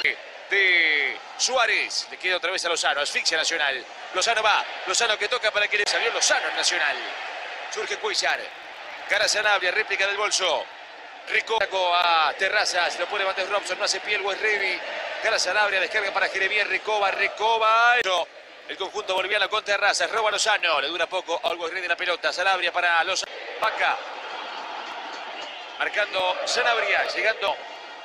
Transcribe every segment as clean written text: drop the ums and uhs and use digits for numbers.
de Suárez. Le queda otra vez a Lozano. Asfixia Nacional. Lozano va. Lozano que toca para que le salió Lozano en Nacional. Surge Cuellar. Cara Sanabria. Réplica del bolso. Rico a Terrazas. Lo pone Mateus Robson. No hace pie el West Ready. Cara Sanabria. Descarga para Jeremías. Recoba. El conjunto boliviano con Terrazas. Roba Lozano. Le dura poco a West Ready la pelota. Sanabria para Lozano. Vaca. Marcando Sanabria. Llegando.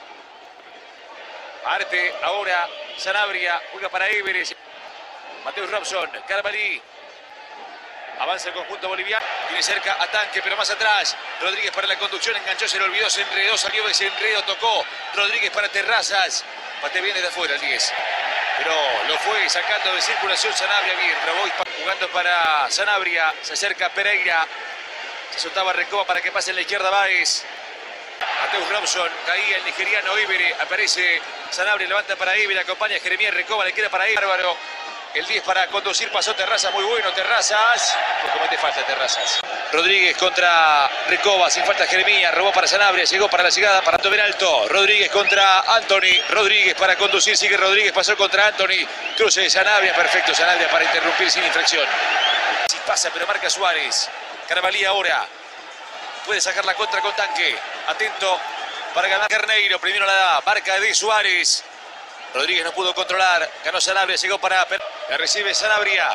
Parte ahora Sanabria, juega para Everest. Mateus Robson, Carvalí. Avanza el conjunto boliviano. Tiene cerca a Tanque, pero más atrás. Rodríguez para la conducción, enganchó, se le olvidó, se enredó, salió ese enredo, tocó. Rodríguez para Terrazas. Pate bien desde afuera el 10. Pero lo fue sacando de circulación Sanabria bien. Roboy jugando para Sanabria. Se acerca Pereira. Se soltaba Recoba para que pase en la izquierda Báez. Mateus Robson, caía el nigeriano Ibere, aparece Sanabria, levanta para Ibere, acompaña a Jeremías Recoba, le queda para Ibere, bárbaro. El 10 para conducir, pasó Terrazas, muy bueno Terrazas. Pues comete falta Terrazas. Rodríguez contra Recoba, sin falta Jeremías, robó para Sanabria, llegó para la llegada para Tomer Alto. Rodríguez contra Anthony, Rodríguez para conducir, sigue Rodríguez, pasó contra Anthony. Cruce de Sanabria, perfecto Sanabria para interrumpir sin infracción. Si pasa, pero marca Suárez. Carvalí ahora. Puede sacar la contra con Tanque. Atento para ganar Carneiro. Primero la marca de Suárez. Rodríguez no pudo controlar. Ganó Sanabria. Llegó para... La recibe Sanabria.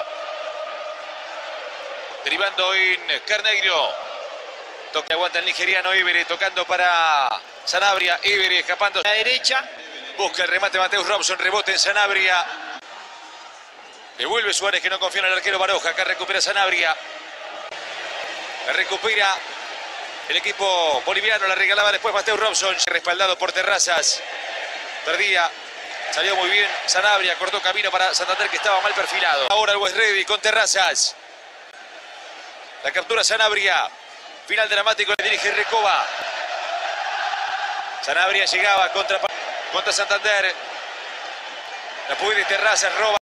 Derivando en Carneiro. Toque aguanta el nigeriano Ibere. Tocando para Sanabria. Ibere escapando a la derecha. Busca el remate Mateus Robson. Rebote en Sanabria. Devuelve Suárez que no confía en el arquero Baroja. Acá recupera Sanabria. La recupera el equipo boliviano, la regalaba después Mateus Robson, respaldado por Terrazas. Perdía, salió muy bien Sanabria, cortó camino para Santander que estaba mal perfilado. Ahora el West Ready con Terrazas. La captura Sanabria. Final dramático, le dirige Recoba. Sanabria llegaba contra Santander. La puede Terrazas, roba.